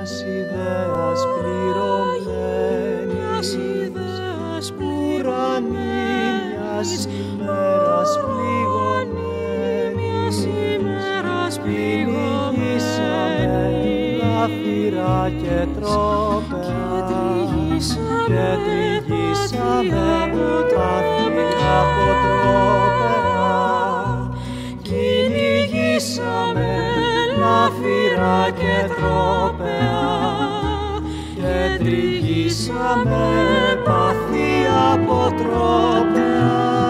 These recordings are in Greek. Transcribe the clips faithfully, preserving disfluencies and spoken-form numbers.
ιδέας πληρωμένης, ουρανή μιας ημέρας πληγωμένης, κυνηγήσαμε λάφυρα και τρόπαια και τριγύσαμε πάθη από τρόπαια, κυνηγήσαμε λάφυρα και τρόπαια και τριγύσαμε πάθη από τρόπαια.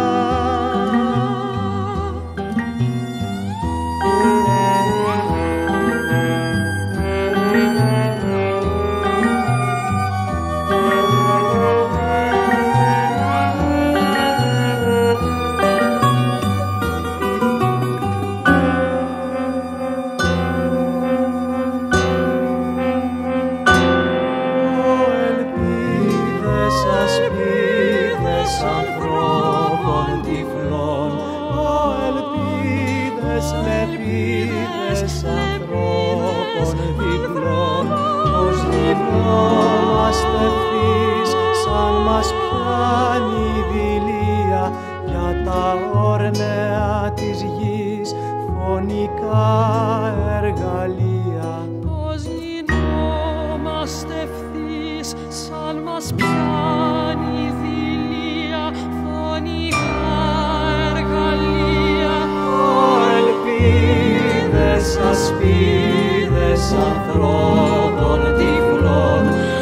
Σαν μας πιάνει η δειλία για τα όρνεα της γης, φωνικά εργαλεία. Πώς γινόμαστε ευθύς, σαν μας πιάνει η δειλία, φωνικά εργαλεία. Ω ελπίδες, ασπίδες ανθρώπων τυφλών,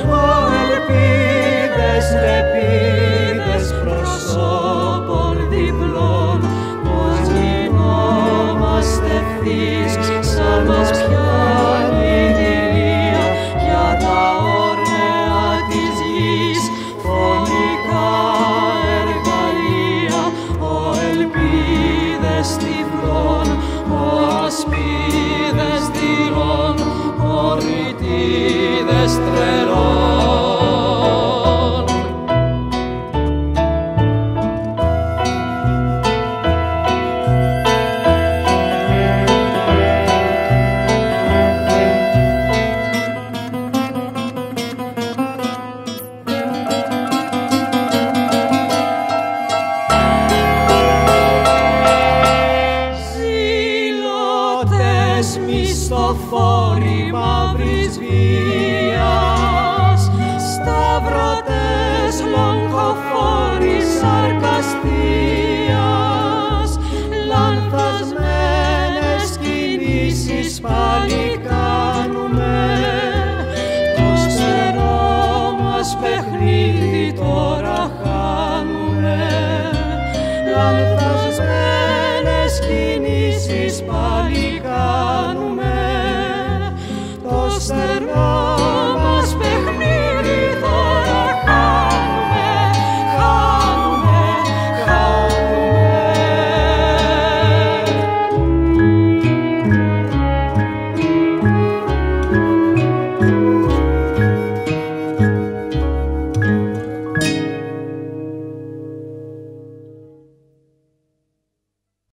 λεπίδες προσώπων διπλών, πώς γινόμαστε ευθύς, σαν μας πιάνει η δειλία για τα όρνεα της γης, φωνικά εργαλεία. Ω ελπίδες τυφλών, ω ασπίδες δειλών, ω ρητίδες τρελών. Μισθοφόροι μαύρης βίας, σταυρωτές λογχοφόροι σαρκαστίας, λανθασμένες κινήσεις πάλι κάνουμε, το στερό μας παιχνίδι τώρα χάνουμε, λανθασμένες κινήσεις πάλι κάνουμε.